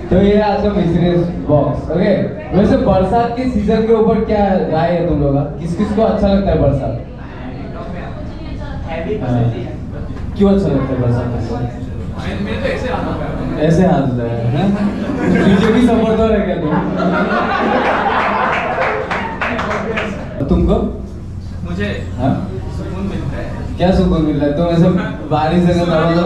तो ये आज का मिस्टीरियस बॉक्स। ओके, वैसे बरसात के सीजन के ऊपर क्या राय है तुम लोग का? किस किस को अच्छा लगता है बरसात? क्यों अच्छा लगता है बरसात? मेरे तो ऐसे हाथ होता है बीजेपी सपोर्टर है क्या तुम? तुमको? मुझे हाँ सुकून मिलता है। क्या सुकून मिल रहा है? तुम ऐसे बारिश से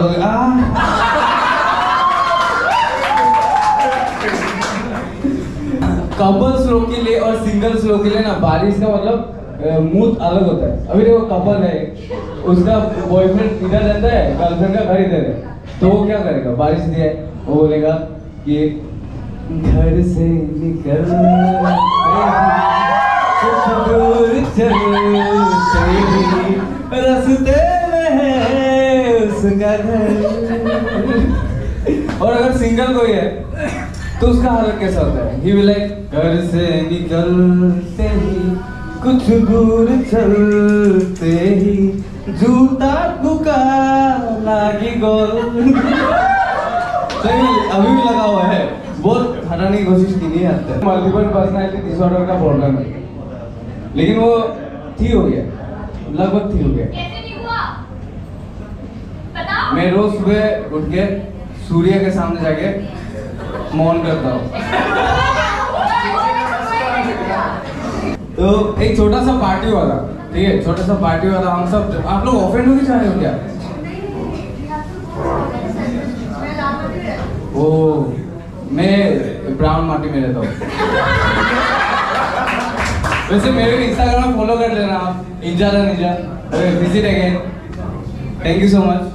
कपल्स लोग के लिए और सिंगल्स लोग के लिए ना बारिश का मतलब मूड अलग होता है। अभी देखो कपल है, उसका बॉयफ्रेंड इधर रहता है, गर्लफ्रेंड का घर इधर है, तो वो क्या करेगा? बारिश दिया है, वो बोलेगा कि घर से निकल कुछ दूर चल रास्ते में है उसका घर। और अगर सिंगल कोई है तो उसका हालत कैसा होता है? ही विल लाइक घर से निकलते ही कुछ दूर चलते ही जूता बुका लागी गोल। अभी भी लगा हुआ है, बहुत हटाने की कोशिश की नहीं है। मल्टीपल पर्सनालिटी डिसऑर्डर का प्रॉब्लम है, लेकिन वो ठीक हो गया, लगभग ठीक हो गया। कैसे नहीं हुआ? बताओ। मैं रोज सुबह उठ के सूर्य के सामने जाके मौन करता हूँ। तो एक छोटा सा पार्टी वाला, ठीक है, छोटा सा पार्टी वाला, हम सब, आप लोग ऑफेंड होके चाह रहे हो क्या? ओ, मैं ब्राउन माटी में रहता हूँ। वैसे मेरे को इंस्टाग्राम में फॉलो कर लेना आप, इंजादा ninja, visit again, thank you so much.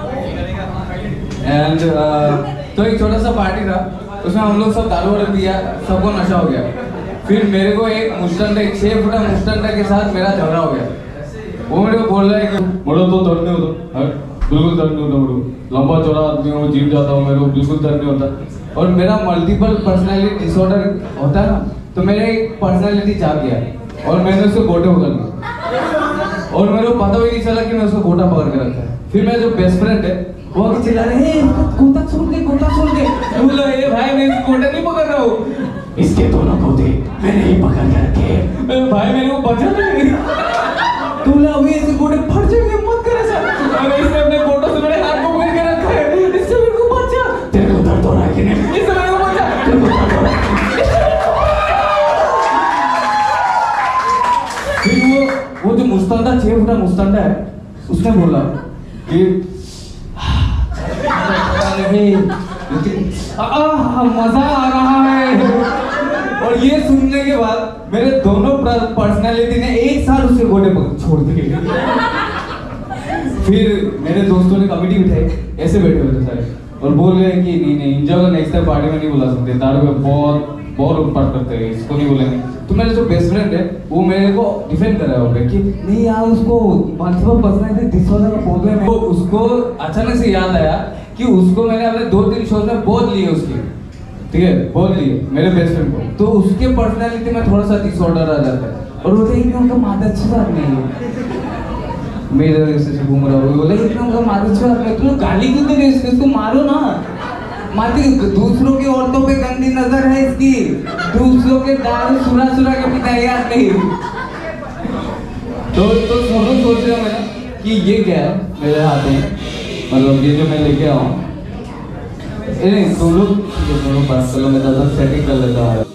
And तो एक छोटा सा पार्टी था, उसमें हम लोग सब दारू वारू पिया, सबको नशा हो गया। फिर मेरे को एक मुस्टंडा, एक 6 फुटा मुस्टंडा के साथ मेरा झगड़ा हो गया। वो मेरे को बोल रहा है कि बड़ो तो दर्द नहीं होता, बिल्कुल दर्द नहीं होता, बड़ो लंबा चौड़ा आदमी हूँ, जीत जाता हूँ, मेरे को बिल्कुल दर्द नहीं होता। और मेरा मल्टीपल पर्सनैलिटी डिसऑर्डर होता है ना, तो मेरा एक पर्सनैलिटी जाग गया और मैंने उसको गोटे पकड़ लिया और मेरे को पता भी नहीं चला कि मैं उसको गोटा पकड़ के रखा है। फिर मेरा जो बेस्ट फ्रेंड है वो आके चिल्ला रहे हैं, गोटा छोड़ दे, गोटा छोड़ दे। बोला ये भाई मैं इसको गोटा नहीं पकड़ रहा हूँ, इसके दोनों गोटे मैंने ही पकड़ के रखे। भाई मेरे को बचा नहीं, तू बोला अभी ऐसे गोटे फट जाएंगे, मत कर ऐसा। अरे इसने अपने गोटों से मेरे हाथ को पकड़ के रखा है, इससे मेरे को बचा। तेरे को दर्द हो रहा है कि नहीं? इससे मेरे को बचा, तेरे को दर्द हो रहा है। फिर वो जो मुस्तांडा 6 फुटा मुस्तांडा है, उसने बोला कि मजा आ रहा है। और ये सुनने के बाद मेरे दोनों पर्सनालिटी ने एक साल उसके गोटे पर छोड़ दिए। फिर मेरे दोस्तों ने कमेटी बिठाई, ऐसे बैठे हुए थे सारे, और बोल रहे हैं कि नहीं इंजॉय का नेक्स्ट टाइम पार्टी में नहीं बुला सकते, दारू में बहुत बहुत उत्पात करते हैं, इसको नहीं बोलेंगे। तो मेरा जो बेस्ट फ्रेंड है वो मेरे को डिफेंड कर रहा है कि नहीं यार, उसको मल्टीपल पर्सनैलिटी डिसऑर्डर का प्रॉब्लम है। उसको अचानक से याद आया कि उसको मैंने अपने 2-3 शोज में बहुत लिए उसकी, ठीक है, बहुत लिए मेरे बेस्ट फ्रेंड को, तो उसके पर्सनैलिटी में थोड़ा सा डिसऑर्डर आ जाता है। और बोलते हैं उनका मादा अच्छी बात नहीं है, मेरे वजह से घूम रहा हो, बोले इतना उनका मादा अच्छी बात नहीं, तुम गाली क्यों दे रहे हो? इसको मारो ना, माती। दूसरों की औरतों पे गंदी नजर है इसकी, दूसरों के दारू सुरा के पिता याद नहीं। तो सब लोग सोच रहे हो मेरा कि ये क्या है मेरे हाथ में, मतलब ये जो मैं लेके आऊँ, नहीं तुम लोग बात कर लो, मैं ज़्यादा सेटिंग कर लेता हूँ।